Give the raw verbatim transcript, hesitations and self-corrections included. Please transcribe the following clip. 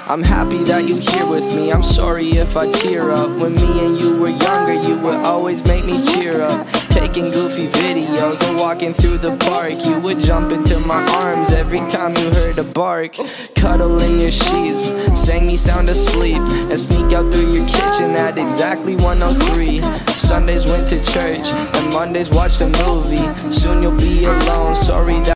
I'm happy that you here with me, I'm sorry if I tear up. When me and you were younger, you would always make me cheer up. Taking goofy videos and walking through the park, you would jump into my arms every time you heard a bark. Cuddle in your sheets, sang me sound asleep, and sneak out through your kitchen at exactly one oh three. Sundays went to church, and Mondays watched a movie. Soon you'll be alone, sorry that